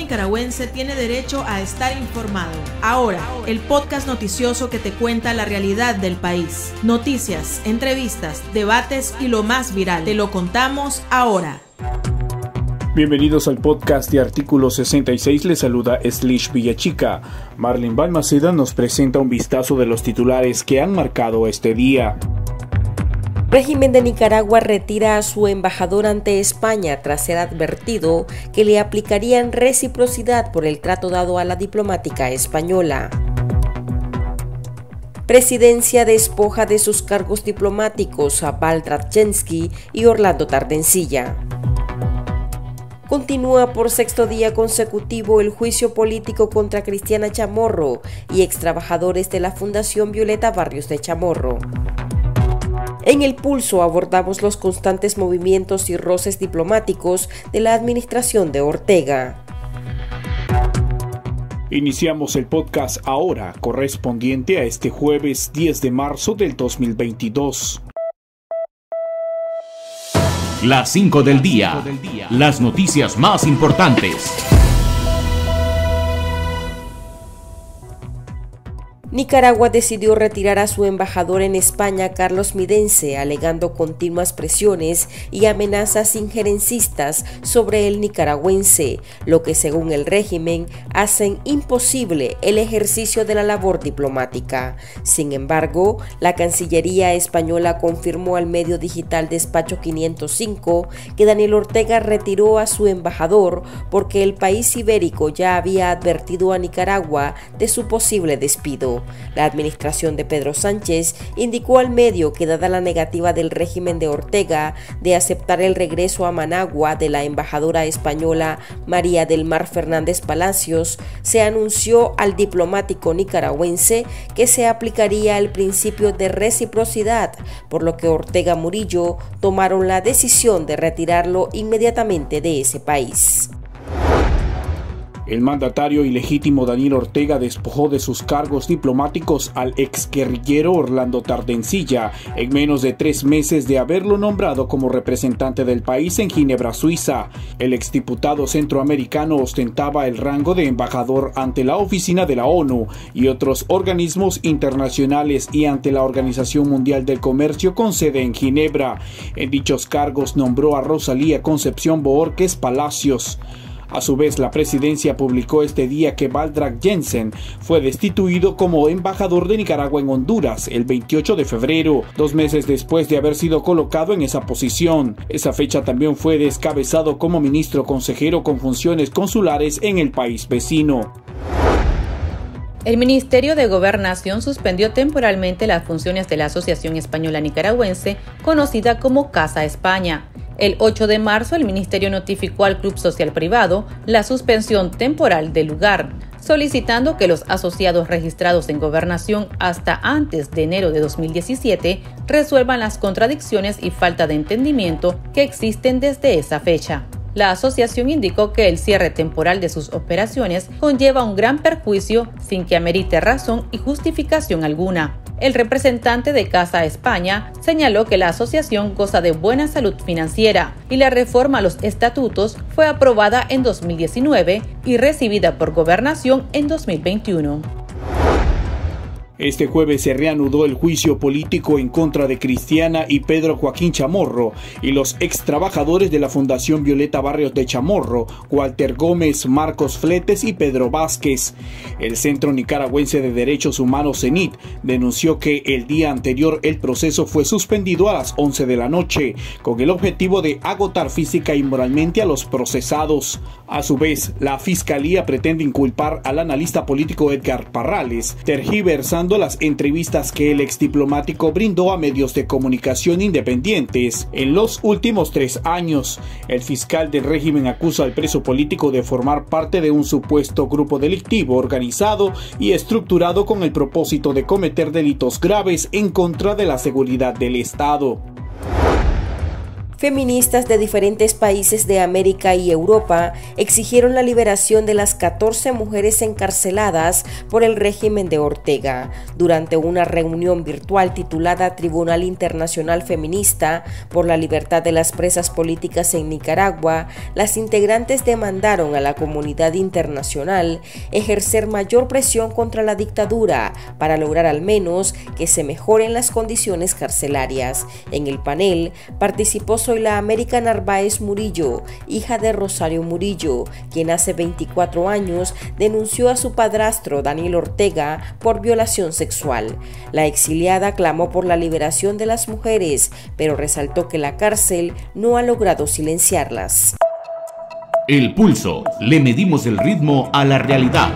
nicaragüense tiene derecho a estar informado. Ahora, el podcast noticioso que te cuenta la realidad del país. Noticias, entrevistas, debates y lo más viral. Te lo contamos ahora. Bienvenidos al podcast de Artículo 66, les saluda Slish Villachica. Marlene Balmaceda nos presenta un vistazo de los titulares que han marcado este día. Régimen de Nicaragua retira a su embajador ante España tras ser advertido que le aplicarían reciprocidad por el trato dado a la diplomática española. Presidencia despoja de sus cargos diplomáticos a Valdrag Jensky y Orlando Tardencilla. Continúa por sexto día consecutivo el juicio político contra Cristiana Chamorro y extrabajadores de la Fundación Violeta Barrios de Chamorro. En El Pulso abordamos los constantes movimientos y roces diplomáticos de la administración de Ortega. Iniciamos el podcast ahora, correspondiente a este jueves 10 de marzo del 2022. Las 5 del día. Las noticias más importantes. Nicaragua decidió retirar a su embajador en España, Carlos Midence, alegando continuas presiones y amenazas injerencistas sobre el nicaragüense, lo que según el régimen hacen imposible el ejercicio de la labor diplomática. Sin embargo, la Cancillería española confirmó al medio digital Despacho 505 que Daniel Ortega retiró a su embajador porque el país ibérico ya había advertido a Nicaragua de su posible despido. La administración de Pedro Sánchez indicó al medio que dada la negativa del régimen de Ortega de aceptar el regreso a Managua de la embajadora española María del Mar Fernández Palacios, se anunció al diplomático nicaragüense que se aplicaría el principio de reciprocidad, por lo que Ortega Murillo tomaron la decisión de retirarlo inmediatamente de ese país. El mandatario ilegítimo Daniel Ortega despojó de sus cargos diplomáticos al exguerrillero Orlando Tardencilla en menos de 3 meses de haberlo nombrado como representante del país en Ginebra, Suiza. El exdiputado centroamericano ostentaba el rango de embajador ante la Oficina de la ONU y otros organismos internacionales y ante la Organización Mundial del Comercio con sede en Ginebra. En dichos cargos nombró a Rosalía Concepción Bohórquez Palacios. A su vez, la presidencia publicó este día que Valdrag Jensky fue destituido como embajador de Nicaragua en Honduras el 28 de febrero, 2 meses después de haber sido colocado en esa posición. Esa fecha también fue descabezado como ministro consejero con funciones consulares en el país vecino. El Ministerio de Gobernación suspendió temporalmente las funciones de la Asociación Española Nicaragüense, conocida como Casa España. El 8 de marzo, el Ministerio notificó al Club Social Privado la suspensión temporal del lugar, solicitando que los asociados registrados en Gobernación hasta antes de enero de 2017 resuelvan las contradicciones y falta de entendimiento que existen desde esa fecha. La asociación indicó que el cierre temporal de sus operaciones conlleva un gran perjuicio sin que amerite razón y justificación alguna. El representante de Casa España señaló que la asociación goza de buena salud financiera y la reforma a los estatutos fue aprobada en 2019 y recibida por Gobernación en 2021. Este jueves se reanudó el juicio político en contra de Cristiana y Pedro Joaquín Chamorro y los extrabajadores de la Fundación Violeta Barrios de Chamorro, Walter Gómez, Marcos Fletes y Pedro Vázquez. El Centro Nicaragüense de Derechos Humanos CENIT denunció que el día anterior el proceso fue suspendido a las 11 de la noche, con el objetivo de agotar física y moralmente a los procesados. A su vez, la Fiscalía pretende inculpar al analista político Edgar Parrales, tergiversando las entrevistas que el exdiplomático brindó a medios de comunicación independientes en los últimos 3 años. El fiscal del régimen acusa al preso político de formar parte de un supuesto grupo delictivo organizado y estructurado con el propósito de cometer delitos graves en contra de la seguridad del Estado. Feministas de diferentes países de América y Europa exigieron la liberación de las 14 mujeres encarceladas por el régimen de Ortega. Durante una reunión virtual titulada Tribunal Internacional Feminista por la Libertad de las Presas Políticas en Nicaragua, las integrantes demandaron a la comunidad internacional ejercer mayor presión contra la dictadura para lograr al menos que se mejoren las condiciones carcelarias. En el panel participó Zoila América Narváez Murillo, hija de Rosario Murillo, quien hace 24 años denunció a su padrastro Daniel Ortega por violación sexual. La exiliada clamó por la liberación de las mujeres, pero resaltó que la cárcel no ha logrado silenciarlas. El Pulso. Le medimos el ritmo a la realidad.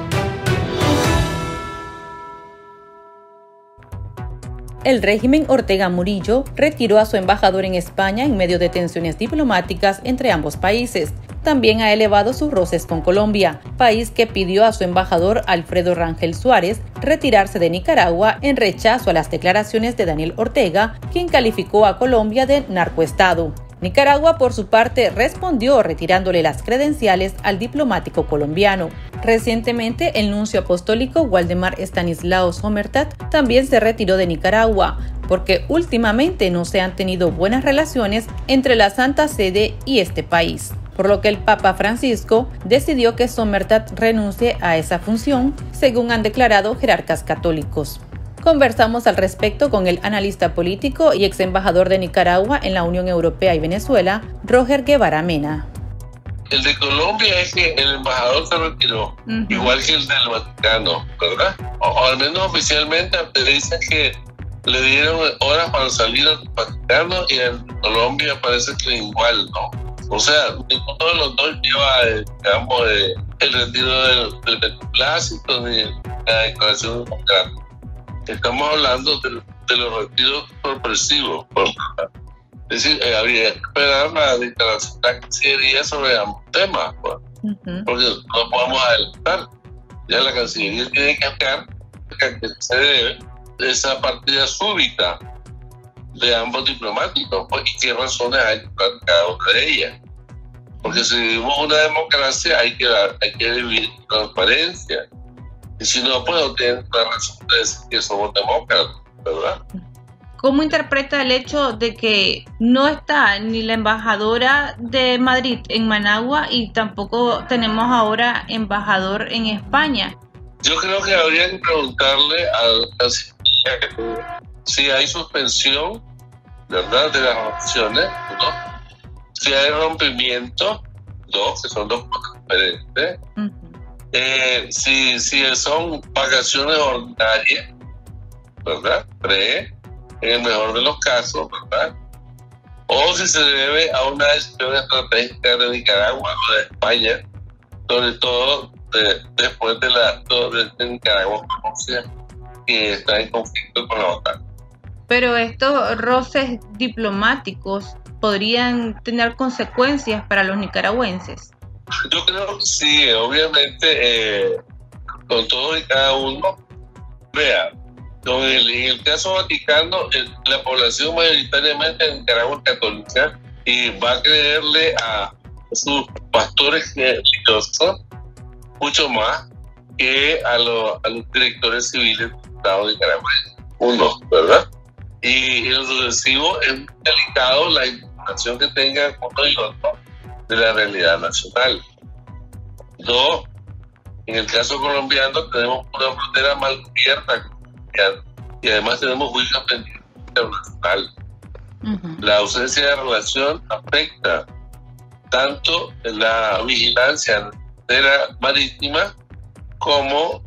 El régimen Ortega Murillo retiró a su embajador en España en medio de tensiones diplomáticas entre ambos países. También ha elevado sus roces con Colombia, país que pidió a su embajador Alfredo Rangel Suárez retirarse de Nicaragua en rechazo a las declaraciones de Daniel Ortega, quien calificó a Colombia de narcoestado. Nicaragua, por su parte, respondió retirándole las credenciales al diplomático colombiano. Recientemente, el nuncio apostólico Waldemar Stanislao Sommertat también se retiró de Nicaragua, porque últimamente no se han tenido buenas relaciones entre la Santa Sede y este país, por lo que el Papa Francisco decidió que Sommertat renuncie a esa función, según han declarado jerarcas católicos. Conversamos al respecto con el analista político y ex embajador de Nicaragua en la Unión Europea y Venezuela, Roger Guevara Mena. El de Colombia es que el embajador se retiró, igual que el del Vaticano, ¿verdad? O al menos oficialmente dicen que le dieron horas para salir al Vaticano y en Colombia parece que igual, ¿no? O sea, ninguno de los dos lleva, digamos, el retiro del beneplácito ni la declaración democrática. Estamos hablando de los retiros sorpresivos. Es decir, habría que esperar la declaración de la Cancillería sobre ambos temas, pues, porque no podemos adelantar. Ya la Cancillería tiene que esperar que se debe esa partida súbita de ambos diplomáticos, pues, y qué razones hay para cada una de ellas. Porque si vivimos una democracia hay que vivir transparencia. Y si no, pues no tienen la razón de decir que somos demócratas, ¿verdad? ¿Cómo interpreta el hecho de que no está ni la embajadora de Madrid en Managua y tampoco tenemos ahora embajador en España? Yo creo que habría que preguntarle a si hay suspensión, ¿verdad?, de las opciones, ¿no? Si hay rompimiento, que son dos cosas diferentes. Si son vacaciones ordinarias, ¿verdad?, en el mejor de los casos, ¿verdad? O si se debe a una decisión estratégica de Nicaragua o de España, sobre todo después de Nicaragua, que está en conflicto con la OTAN. Pero estos roces diplomáticos podrían tener consecuencias para los nicaragüenses. Yo creo que sí, obviamente, con todo y cada uno. Vea, en el caso Vaticano, la población mayoritariamente en Nicaragua es católica y va a creerle a sus pastores religiosos mucho más que a los directores civiles del Estado de Nicaragua. Uno, ¿verdad? Y en lo sucesivo es muy delicado la información que tenga uno y otro de la realidad nacional. Dos, en el caso colombiano tenemos una frontera mal cubierta y además tenemos juicios pendientes internacional. La ausencia de relación afecta tanto la vigilancia marítima como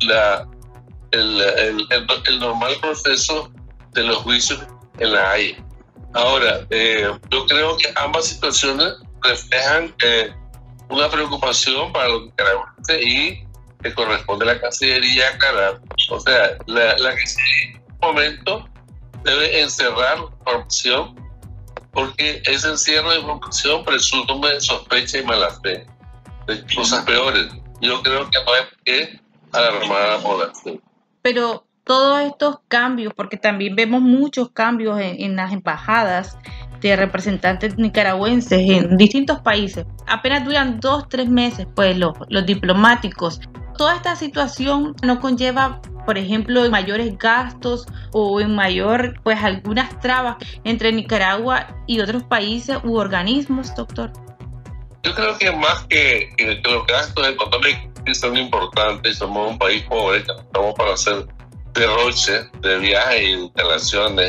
el normal proceso de los juicios en la Haya. Ahora, yo creo que ambas situaciones reflejan una preocupación para los nicaragüenses y que corresponde a la Cancillería aclarar. O sea, la Cancillería en un momento debe encerrar la información, porque ese encierro de información presume sospecha y mala fe de cosas peores. Yo creo que no hay que alarmar a la población. Pero todos estos cambios, porque también vemos muchos cambios en las embajadas, de representantes nicaragüenses en distintos países. Apenas duran 2-3 meses, pues los diplomáticos. Toda esta situación no conlleva, por ejemplo, en mayores gastos o en mayor, pues algunas trabas entre Nicaragua y otros países u organismos, doctor. Yo creo que más que los gastos económicos son importantes, somos un país pobre, estamos para hacer derroche de viajes y instalaciones.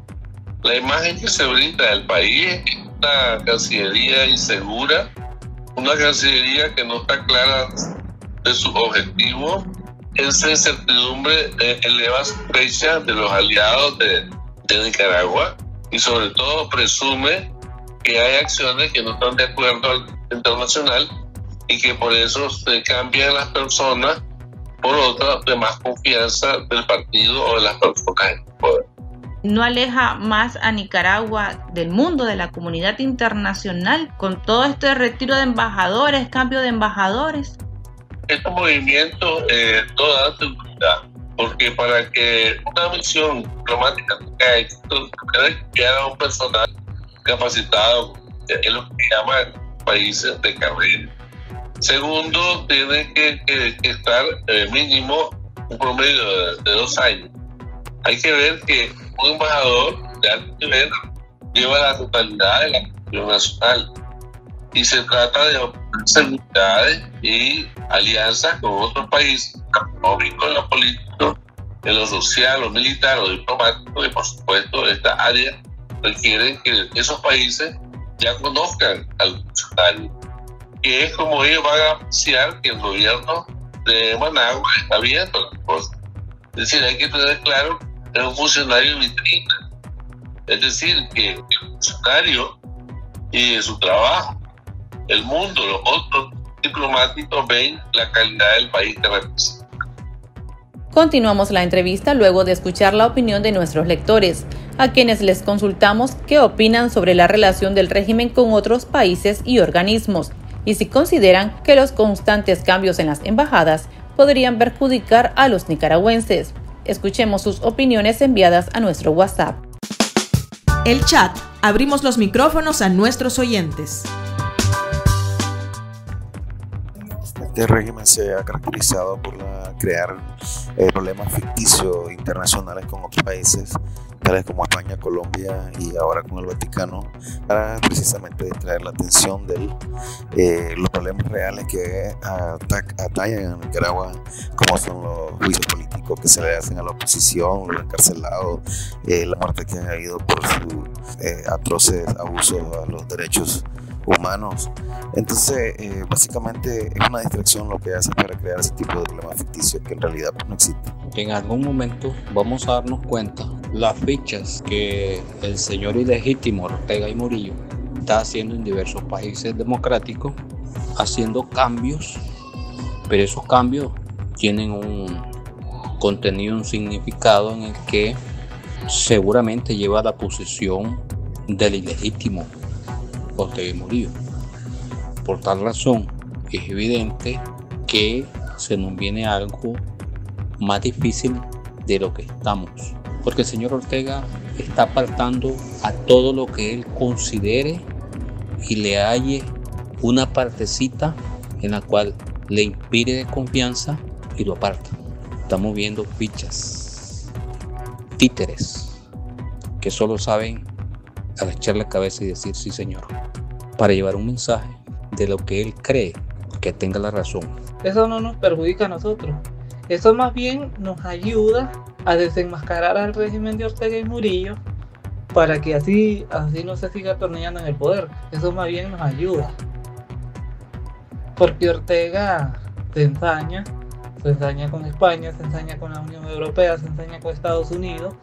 La imagen que se brinda del país es una cancillería insegura, una cancillería que no está clara de su objetivo. Esa incertidumbre eleva sospechas de los aliados de Nicaragua y sobre todo presume que hay acciones que no están de acuerdo al internacional y que por eso se cambian las personas por otras de más confianza del partido o de las personas en el poder. ¿No aleja más a Nicaragua del mundo, de la comunidad internacional, con todo este retiro de embajadores, cambio de embajadores? Este movimiento no da seguridad, porque para que una misión diplomática tenga éxito, debe enviar a un personal capacitado, es lo que llaman países de carrera. Segundo, tiene que estar mínimo un promedio de 2 años. Hay que ver que un embajador de alto nivel lleva la totalidad de la cuestión nacional y se trata de obtener seguridades y alianzas con otros países, económicos, en lo político, en lo social, lo militar, lo diplomático, y por supuesto esta área requiere que esos países ya conozcan al funcionario, que es como ellos van a apreciar que el gobierno de Managua está viendo las cosas. Es decir, hay que tener claro que es un funcionario vitrina, es decir, que el funcionario y de su trabajo, el mundo, los otros diplomáticos ven la calidad del país que representa. Continuamos la entrevista luego de escuchar la opinión de nuestros lectores, a quienes les consultamos qué opinan sobre la relación del régimen con otros países y organismos, y si consideran que los constantes cambios en las embajadas podrían perjudicar a los nicaragüenses. Escuchemos sus opiniones enviadas a nuestro WhatsApp. El chat. Abrimos los micrófonos a nuestros oyentes. Este régimen se ha caracterizado por crear problemas ficticios internacionales con otros países, tales como España, Colombia y ahora con el Vaticano, para precisamente distraer la atención de los problemas reales que atañen a Nicaragua, como son los juicios políticos que se le hacen a la oposición, los encarcelados, la muerte que ha habido por sus atroces abusos a los derechos humanos. Entonces básicamente es una distracción lo que hace para crear ese tipo de problemas ficticios que en realidad no existen. En algún momento vamos a darnos cuenta las fichas que el señor ilegítimo Ortega y Murillo está haciendo en diversos países democráticos, haciendo cambios, pero esos cambios tienen un contenido, un significado en el que seguramente lleva a la posición del ilegítimo Ortega y Murillo. Por tal razón es evidente que se nos viene algo más difícil de lo que estamos, porque el señor Ortega está apartando a todo lo que él considere y le halle una partecita en la cual le inspire de confianza y lo aparta. Estamos viendo fichas, títeres que solo saben agachar la cabeza y decir sí señor, para llevar un mensaje de lo que él cree que tenga la razón. Eso no nos perjudica a nosotros, eso más bien nos ayuda a desenmascarar al régimen de Ortega y Murillo para que así no se siga atornillando en el poder. Eso más bien nos ayuda, porque Ortega se ensaña con España, se ensaña con la Unión Europea, se ensaña con Estados Unidos,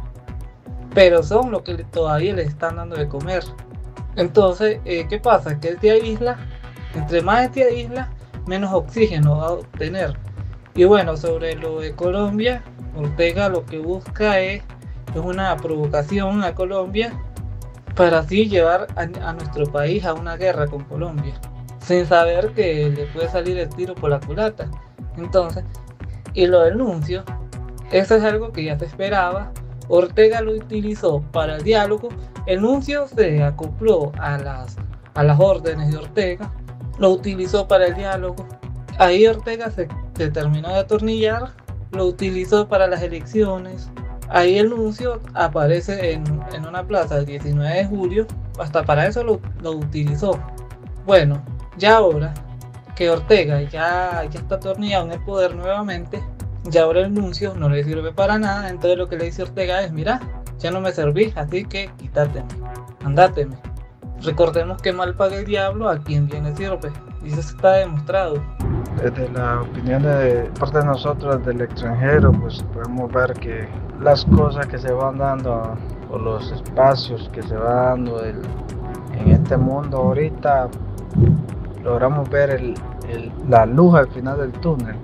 pero son lo que todavía le están dando de comer. Entonces, ¿qué pasa? Que él te aísla, entre más te aísla, menos oxígeno va a obtener. Y bueno, sobre lo de Colombia, Ortega lo que busca es una provocación a Colombia para así llevar a nuestro país a una guerra con Colombia, sin saber que le puede salir el tiro por la culata. Entonces, y lo del nuncio, eso es algo que ya se esperaba, Ortega lo utilizó para el diálogo, el nuncio se acopló a las órdenes de Ortega, lo utilizó para el diálogo, ahí Ortega se terminó de atornillar, lo utilizó para las elecciones, ahí el nuncio aparece en una plaza el 19 de julio, hasta para eso lo utilizó. Bueno, ya ahora que Ortega ya está atornillado en el poder nuevamente, ya ahora el nuncio no le sirve para nada, entonces lo que le dice Ortega es: mira, ya no me servís, así que quítateme, andáteme. Recordemos que mal paga el diablo a quien bien le sirve, y eso está demostrado. Desde la opinión de parte de nosotros del extranjero, pues podemos ver que las cosas que se van dando o los espacios que se van dando en este mundo ahorita, logramos ver la luz al final del túnel,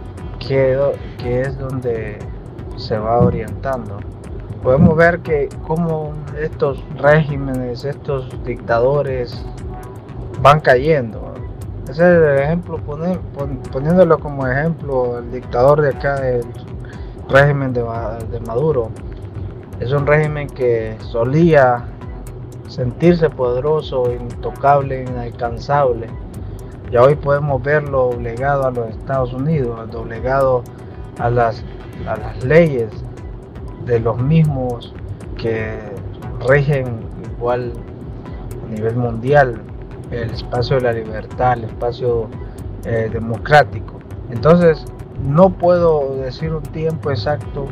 que es donde se va orientando. Podemos ver que como estos regímenes, estos dictadores van cayendo. Ese es el ejemplo, poniéndolo como ejemplo, el dictador de acá, el régimen de Maduro. Es un régimen que solía sentirse poderoso, intocable, inalcanzable. Ya hoy podemos verlo doblegado a los Estados Unidos, doblegado a las leyes de los mismos que rigen igual a nivel mundial el espacio de la libertad, el espacio democrático. Entonces no puedo decir un tiempo exacto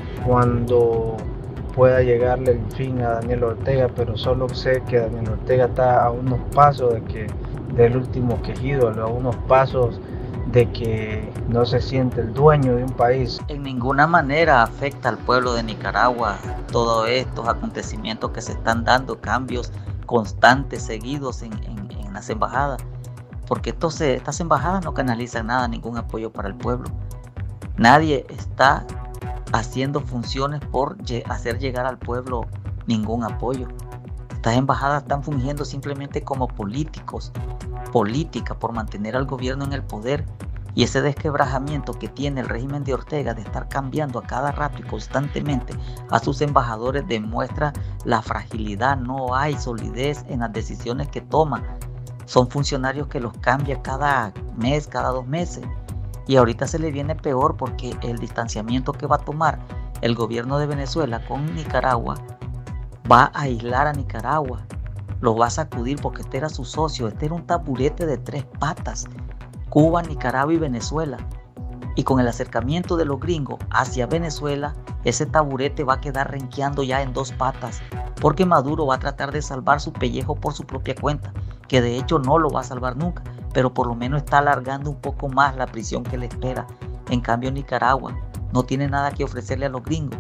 cuando pueda llegarle el fin a Daniel Ortega, pero solo sé que Daniel Ortega está a unos pasos del último quejido, a unos pasos de que no se siente el dueño de un país. En ninguna manera afecta al pueblo de Nicaragua todos estos acontecimientos que se están dando, cambios constantes, seguidos en las embajadas, porque estas embajadas no canalizan nada, ningún apoyo para el pueblo. Nadie está haciendo funciones por hacer llegar al pueblo ningún apoyo. Estas embajadas están fungiendo simplemente como política por mantener al gobierno en el poder, y ese desquebrajamiento que tiene el régimen de Ortega de estar cambiando a cada rato y constantemente a sus embajadores demuestra la fragilidad. No hay solidez en las decisiones que toma. Son funcionarios que los cambia cada mes, cada 2 meses, y ahorita se le viene peor porque el distanciamiento que va a tomar el gobierno de Venezuela con Nicaragua va a aislar a Nicaragua, lo va a sacudir, porque este era su socio, este era un taburete de 3 patas, Cuba, Nicaragua y Venezuela, y con el acercamiento de los gringos hacia Venezuela, ese taburete va a quedar renqueando ya en 2 patas, porque Maduro va a tratar de salvar su pellejo por su propia cuenta, que de hecho no lo va a salvar nunca, pero por lo menos está alargando un poco más la prisión que le espera. En cambio Nicaragua no tiene nada que ofrecerle a los gringos.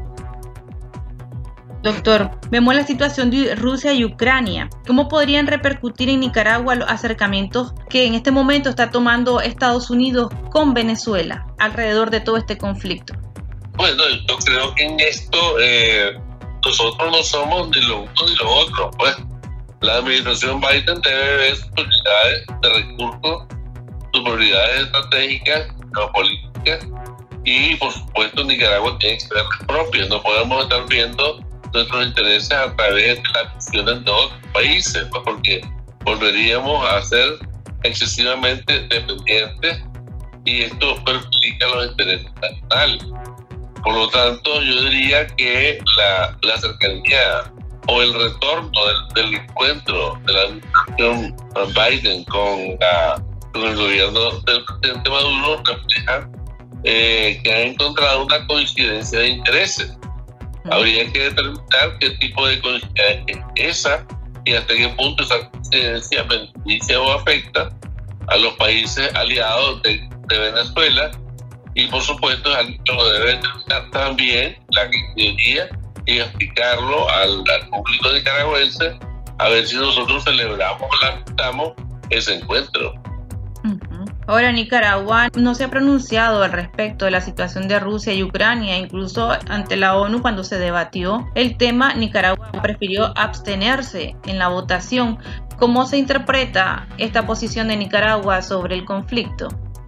Doctor, vemos la situación de Rusia y Ucrania. ¿Cómo podrían repercutir en Nicaragua los acercamientos que en este momento está tomando Estados Unidos con Venezuela alrededor de todo este conflicto? Bueno, yo creo que en esto nosotros no somos ni lo uno ni lo otro. Pues la administración Biden debe ver sus prioridades de recursos, sus prioridades estratégicas, geopolíticas, y por supuesto Nicaragua tiene que ver las propias. No podemos estar viendo nuestros intereses a través de las acciones de otros países, pues, porque volveríamos a ser excesivamente dependientes y esto perjudica los intereses nacionales. Por lo tanto, yo diría que la cercanía o el retorno del encuentro de la administración Biden con el gobierno del presidente Maduro refleja que han encontrado una coincidencia de intereses. Habría que determinar qué tipo de coincidencia es esa y hasta qué punto esa coincidencia beneficia o afecta a los países aliados de Venezuela, y por supuesto lo debe determinar también la Cancillería y explicarlo al público nicaragüense, a ver si nosotros celebramos o lamentamos ese encuentro. Ahora, Nicaragua no se ha pronunciado al respecto de la situación de Rusia y Ucrania. Incluso ante la ONU, cuando se debatió el tema, Nicaragua prefirió abstenerse en la votación. ¿Cómo se interpreta esta posición de Nicaragua sobre el conflicto?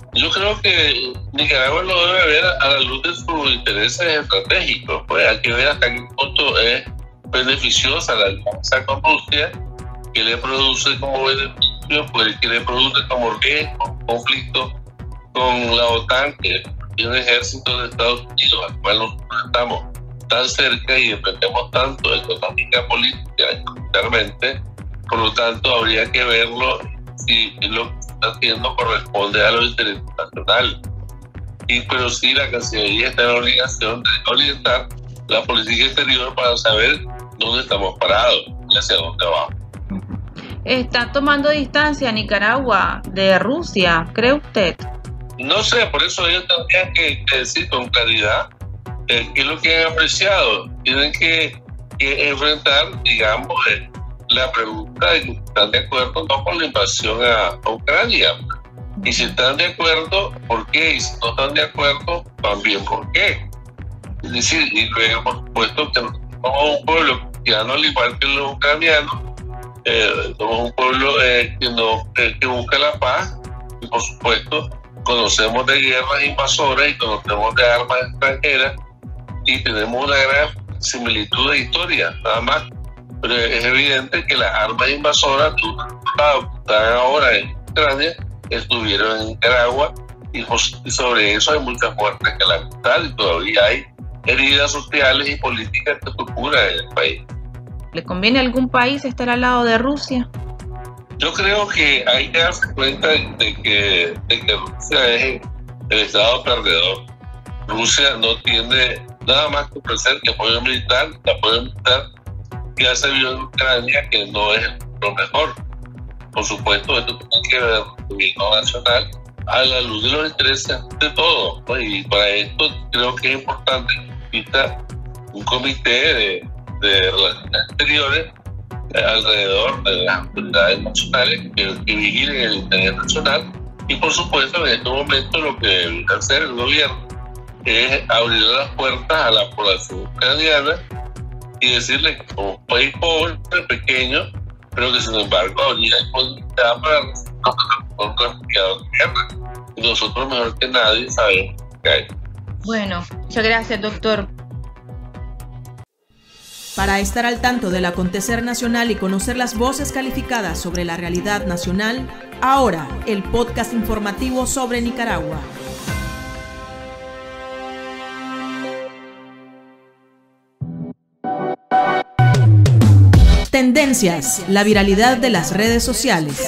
Yo creo que Nicaragua lo debe ver a la luz de sus intereses estratégicos. Pues hay que ver hasta qué punto es beneficiosa la alianza con Rusia, que le produce como beneficio, pues que le produce como riesgo, conflicto con la OTAN, que tiene un ejército de Estados Unidos, al cual nosotros estamos tan cerca y dependemos tanto de económica, política y militarmente. Por lo tanto, habría que verlo si lo que está haciendo corresponde a los intereses nacionales. Pero sí, la Cancillería está en la obligación de orientar la política exterior para saber dónde estamos parados y hacia dónde vamos. ¿Está tomando distancia Nicaragua de Rusia, cree usted? No sé, por eso ellos tendrían que decir con claridad qué es lo que han apreciado. Tienen que enfrentar, digamos, la pregunta de que están de acuerdo no con la invasión a Ucrania. Y si están de acuerdo, ¿por qué? Y si no están de acuerdo, también ¿por qué? Es decir, y luego, por supuesto, que somos un pueblo cristiano al igual que los ucranianos, somos un pueblo que busca la paz y, por supuesto, conocemos de guerras invasoras y conocemos de armas extranjeras y tenemos una gran similitud de historia, nada más. Pero es evidente que las armas invasoras que están ahora en Ucrania estuvieron en Nicaragua y sobre eso hay muchas muertes que lamentar y todavía hay heridas sociales y políticas que procuran en el país. ¿Le conviene a algún país estar al lado de Rusia? Yo creo que hay que darse cuenta de que Rusia es el estado perdedor. Rusia no tiene nada más que ofrecer que apoyo militar, que ya se vio en Ucrania que no es lo mejor. Por supuesto, esto tiene que ver con el gobierno nacional a la luz de los intereses de todos, ¿no? Y para esto creo que es importante que exista un comité de relaciones exteriores alrededor de las autoridades nacionales que vigilen el interés nacional. Y por supuesto, en este momento lo que debe hacer el gobierno es abrir las puertas a la población ucraniana y decirle que como un país pobre, pequeño, pero que sin embargo habría disponibilidad para recibir un refugiado de guerra. Y nosotros mejor que nadie sabemos que hay. Bueno, muchas gracias, doctor. Para estar al tanto del acontecer nacional y conocer las voces calificadas sobre la realidad nacional, ahora el podcast informativo sobre Nicaragua. Tendencias, la viralidad de las redes sociales.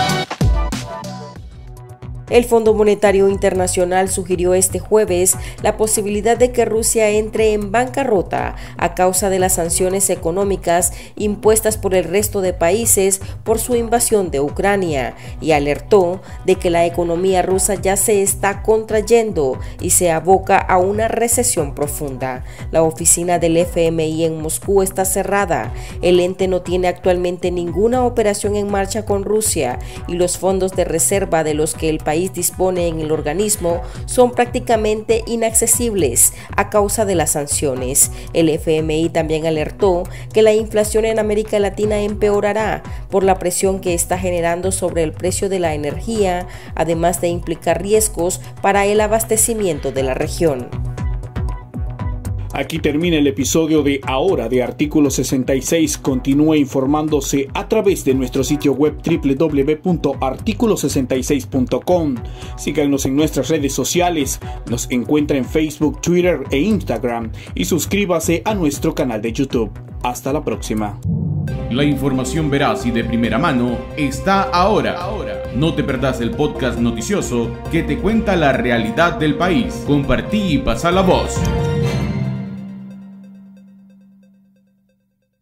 El Fondo Monetario Internacional sugirió este jueves la posibilidad de que Rusia entre en bancarrota a causa de las sanciones económicas impuestas por el resto de países por su invasión de Ucrania y alertó de que la economía rusa ya se está contrayendo y se aboca a una recesión profunda. La oficina del FMI en Moscú está cerrada. El ente no tiene actualmente ninguna operación en marcha con Rusia y los fondos de reserva de los que el país dispone en el organismo son prácticamente inaccesibles a causa de las sanciones. El FMI también alertó que la inflación en América Latina empeorará por la presión que está generando sobre el precio de la energía, además de implicar riesgos para el abastecimiento de la región. Aquí termina el episodio de Ahora de Artículo 66. Continúe informándose a través de nuestro sitio web www.articulo66.com. Síganos en nuestras redes sociales. Nos encuentra en Facebook, Twitter e Instagram. Y suscríbase a nuestro canal de YouTube. Hasta la próxima. La información veraz y de primera mano está ahora. No te perdás el podcast noticioso que te cuenta la realidad del país. Compartí y pasa la voz.